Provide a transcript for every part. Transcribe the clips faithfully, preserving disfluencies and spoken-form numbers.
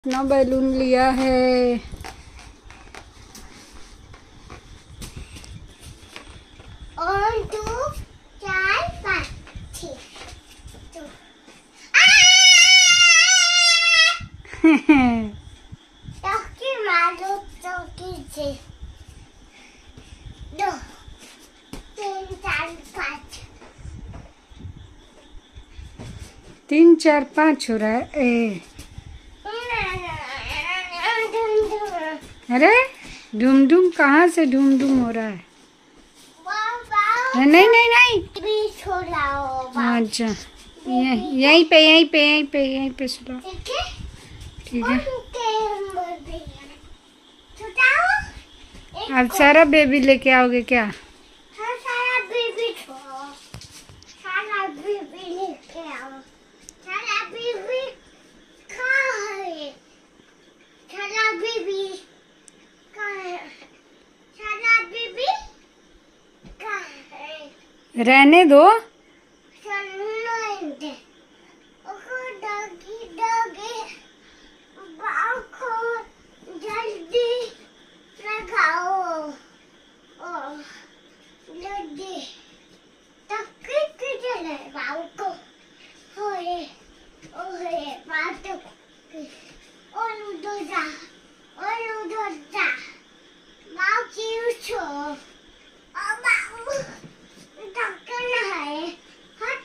अपना बैलून लिया है। और दो चार पाँच छः दो चौकी मारो चौकी से दो तीन चार पाँच तीन चार पाँच हो रहा है। ए अरे ढूम ढूम कहाँ से ढूम ढूम हो रहा है? नहीं नहीं नहीं अच्छा यहीं पे यहीं पे यहीं पे यहीं पे सुनो। ठीक है अब सारा बेबी लेके आओगे क्या? हाँ सारा बेबी सारा बेबी लेके आओ। सारा बेबी कहाँ है? सारा बेबी कहाँ है? सारा बेबी कहाँ है? रहने दो। जल्दी लगाओ जल्दी तक किधर है बाबू को? ओए ओए बाबू और उधर जा और उधर जा बाबू क्यों छो और बाबू टक्कर है हट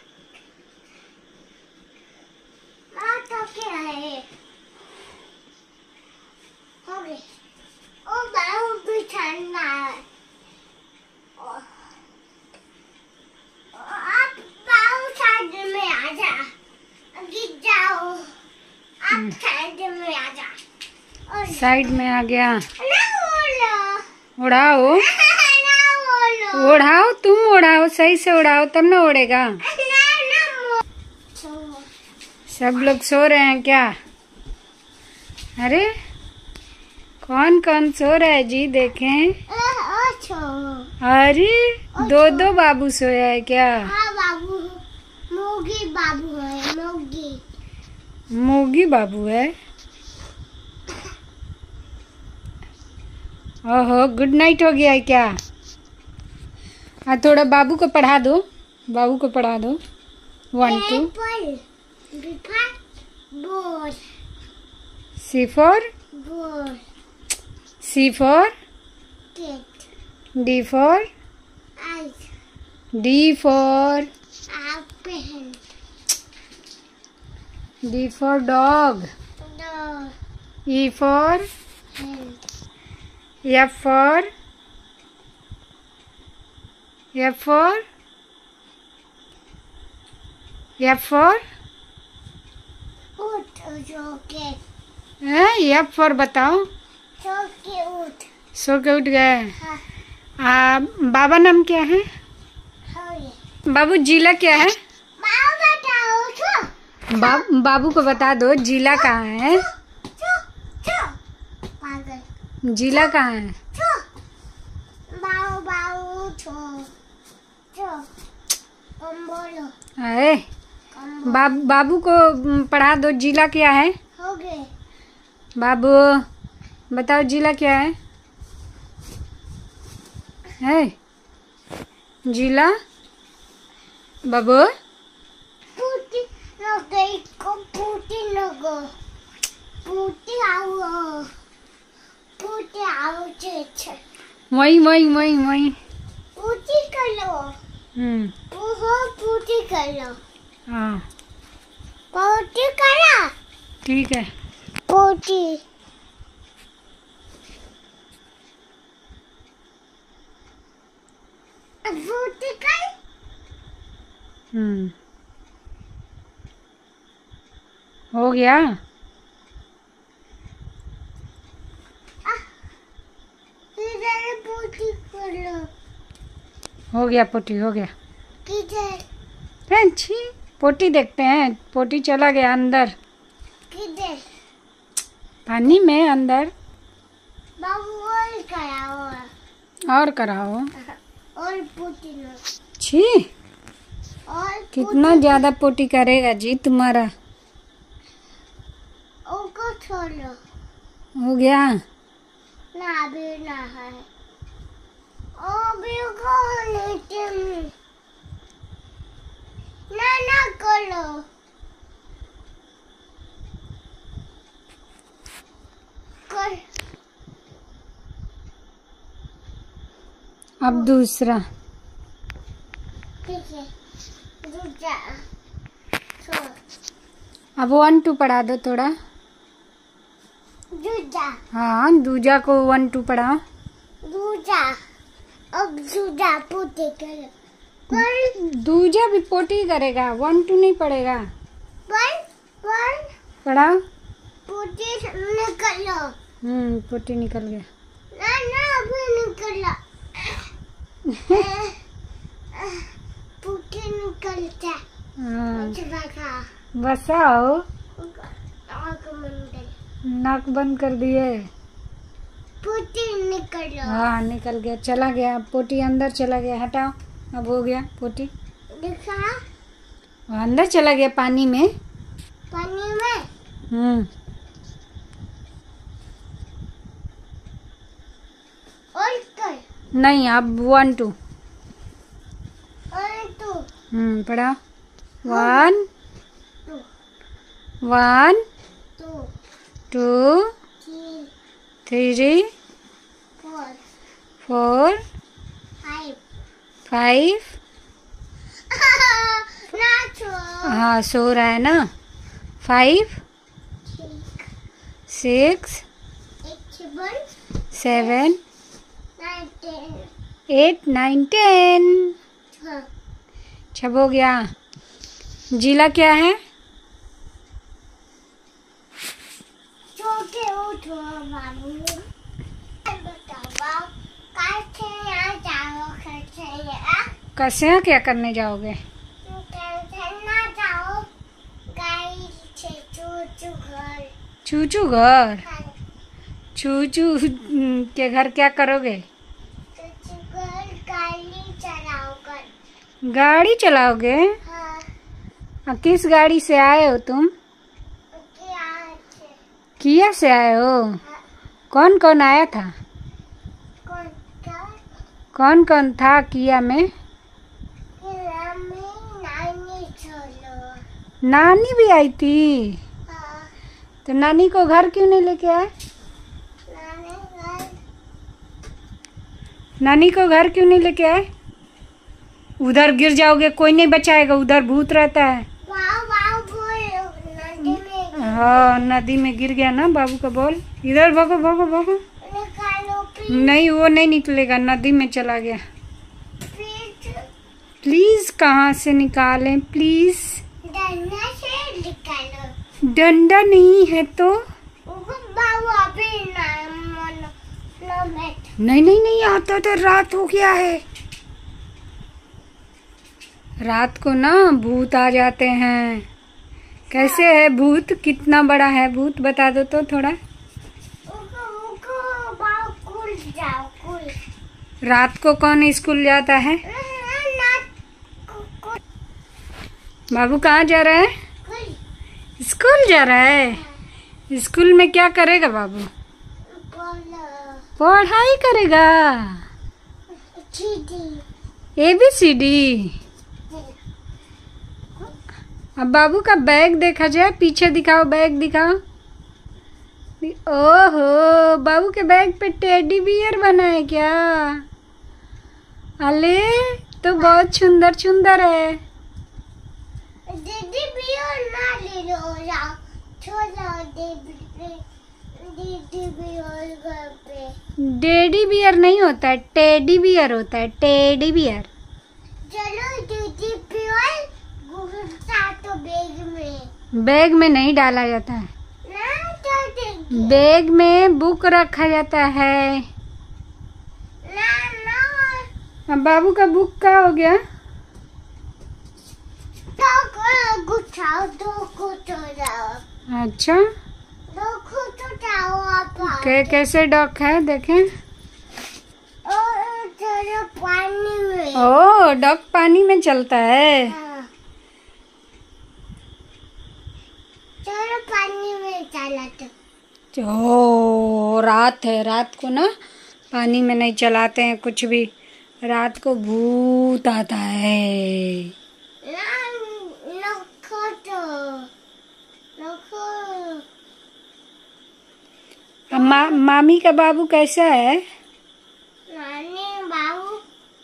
बाबू टक्कर है हो गई। ओ बाबू बिछाना है आप बाबू साइड में आ जा गिर जाओ आप साइड में आ जा। साइड में आ गया। ना बोलो उड़ाओ ना बोलो उड़ाओ तुम उड़ाओ सही से उड़ाओ तब ना उड़ेगा। ना ना सब लोग सो रहे हैं क्या? अरे कौन कौन सो रहा है जी? देखें। अरे दो दो बाबू सोया है क्या? हाँ बाबू मोगी बाबू है मोगी मोगी बाबू है। ओहो गुड नाइट हो गया है क्या? हाँ थोड़ा बाबू को पढ़ा दो बाबू को पढ़ा दो। वन टू बोल C for ball C for cat D for ice D for apple D for dog dog E for head F for F for F for उठ जोके एफ फॉर बताओ। जोके उठ सो के उठ गए। हाँ आ, बाबा नाम क्या है? होए बाबू जिला क्या है? बाबू बताओ छो बा, बाबू को बता दो जिला कहाँ है? छो छो पागल जिला कहाँ है? छो बाबू बाबू छो छो कम बोलो अरे कम बा, बाबू को पढ़ा दो जिला क्या है? हो गए बाबू बताओ जिला क्या है? है जिला बाबू पूटी लगे को पूटी लगो पूटी आओ पूटी आओ छे वही वही वही वही पूटी कर लो हम्म ओहो पूटी कर लो हाँ पूटी करा ठीक है। पूटी पूटी कर हम्म हो गया। किधर पूटी कर लो हो गया पोटी हो गया। किधर अच्छी पोटी देखते हैं। पोटी चला गया अंदर किधर पानी में अंदर। बाबू और कराओ और कराओ। और पूटी लो छी और कितना ज्यादा पोटी करेगा जी तुम्हारा? ओको छोड़ो हो गया। ना भी ना है ओ भी कौन तुम ना ना करो कर अब दूसरा। ठीक है दूसरा छोड़ अब वन टू पढ़ा दो थोड़ा। दूसरा हाँ दूजा को वन टू पढ़ाओ। दूसरा अब दूसरा पूछे करो पर दूजा भी पोटी करेगा, वन टू नहीं पढ़ेगा। पर पर पढ़ाओ। पूछे निकलो हम्म पोटी निकल गया। ना ना अभी निकला पूछे निकलता हाँ बसा बसाओ। आँख मंडल नाक बंद कर दिए। पूछे निकलो हाँ निकल गया, चला गया पोटी, अंदर चला गया। हटाओ, अब हो गया पोटी। देखा वो अंदर चला गया पानी में। पानी में हम्म और कर नहीं, अब वन टू। और तू हम्म पढ़ा। One two one two two three three four four five five. No छो हाँ सो रहा है ना। Five six seven seven nine ten eight nine ten. छब हो गया। जिला क्या है? छोटे उठो बाबू बताओ कैसे आ जाओ कैसे आ कैसे यहाँ क्या करने जाओगे? कैसे ना जाओ गाड़ी से चूचू घर चूचू घर। चूचू के घर क्या करोगे? चूचू घर गाड़ी चलाओ कर गाड़ी चलाओगे? हाँ और किस गाड़ी से आए हो तुम? क्या है किया से आए हो? हाँ, कौन कौन आया था? कौन का कौन कौन था किया में? किरामी नानी चलो नानी भी आई थी। हाँ तो नानी को घर क्यों नहीं लेके आए? नानी घर नानी को घर क्यों नहीं लेके आए? उधर गिर जाओगे, कोई नहीं बचाएगा, उधर भूत रहता है। वाव वाव बोल नदी में हाँ नदी में गिर गया ना बाबू का बॉल। इधर भागो भागो भागो। निकालो नहीं वो नहीं निकलेगा, नदी में चला गया। प्लीज प्लीज कहाँ से निकालें प्लीज? डंडा से निकालो डंडा नहीं है तो? बाबू अभी ना मनो ना बैठ नहीं नहीं नहीं आता तो रात हो गया है। रात को ना भूत आ जाते हैं। कैसे है भूत? कितना बड़ा है भूत बता दो तो थोड़ा। उको उको बाबू कुल जाओ कुल रात को कौन स्कूल जाता है? ना कुल बाबू कहाँ जा रहा है? कुल स्कूल जा रहा है। स्कूल में क्या करेगा बाबू? बोलो पढ़ाई करेगा। चीटी ए बी सी डी। अब बाबू का बैग देखा जाए, पीछे दिखाओ, बैग दिखाओ। ओहो बाबू के बैग पे टेडी बियर बना है क्या? अले तो बहुत सुंदर सुंदर है। दीदी भी और ना ले लो जाओ छोड़ो दीदी दीदी भी और घर पे टेडी बियर नहीं होता है, टेडी बियर होता है, टेडी बियर। चलो दीदी भी और घुसा तो बैग में बैग में नहीं डाला जाता है, ना तो देखिए बैग में बुक रखा जाता है। ना ना अब बाबू का बुक का हो गया? तो गुच्छाओ दो कुछ हो जाओ अच्छा दो कुछ हो जाओ आप के कैसे डॉग है देखें। और चलो पानी में ओ डॉग पानी में चलता है। हाँ। चलो पानी में चला तो ओ रात है, रात को ना पानी में नहीं चलाते हैं कुछ भी, रात को भूत आता है। मा, मामी का बाबू कैसा है? नानी बाबू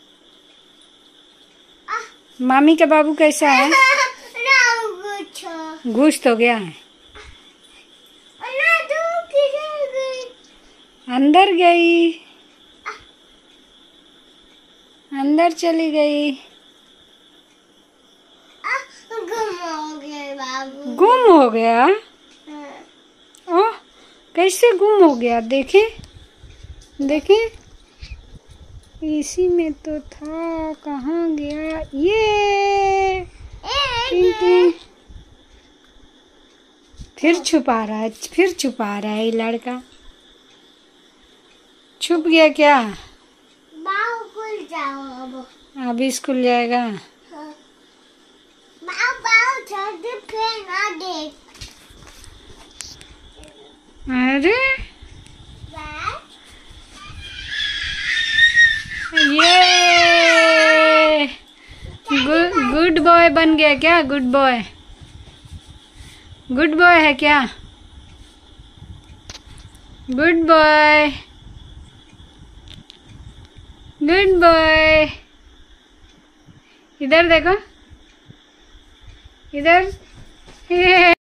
मामी का बाबू कैसा है? घुस तो गया है, अंदर गई, अंदर चली गई। गुम हो गया बाबू। गुम हो गया? ओह, कैसे गुम हो गया? देखे देखे, इसी में तो था, कहाँ गया ये? टिंटिंग फिर छुपा रहा है, फिर छुपा रहा है ये लड़का। छुप गया क्या? बाबू खुल जाओ अब। अभी स्कूल जाएगा। बाबू बाबू जल्दी फिर ना देख। अरे ये गुड गुड बॉय बन गया क्या? गुड बॉय, गुड बॉय है क्या? Good boy, good boy. इधर देखो, इधर।